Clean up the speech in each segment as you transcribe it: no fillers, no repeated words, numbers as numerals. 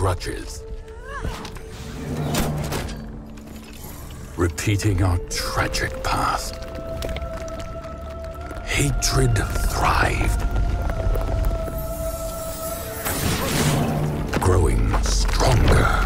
grudges. Repeating our tragic past. Hatred thrived. Growing stronger.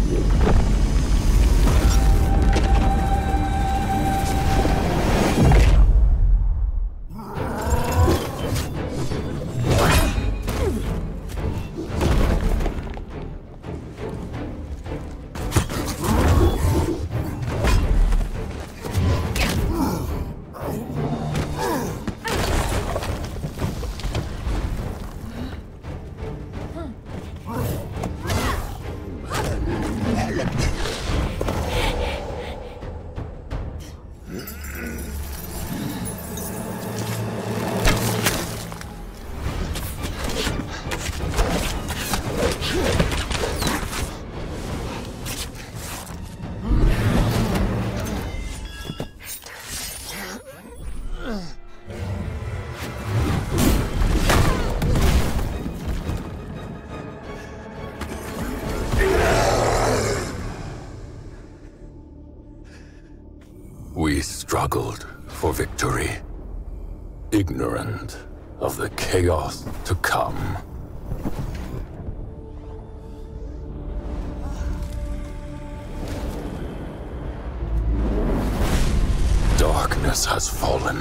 We struggled for victory, ignorant of the chaos to come. Darkness has fallen.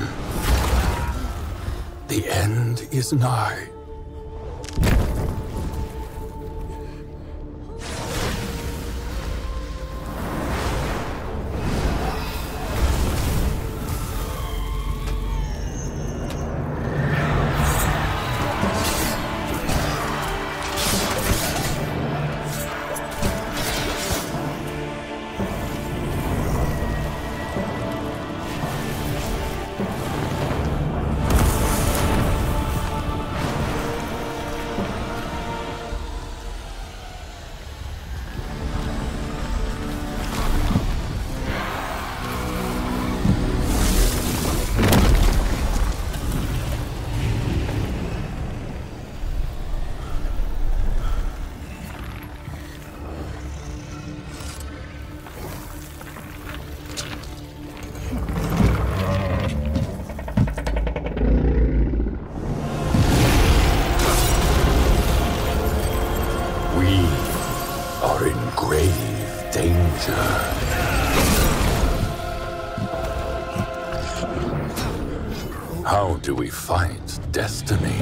The end is nigh. Are in grave danger. How do we fight destiny?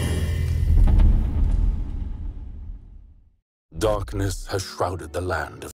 Darkness has shrouded the land of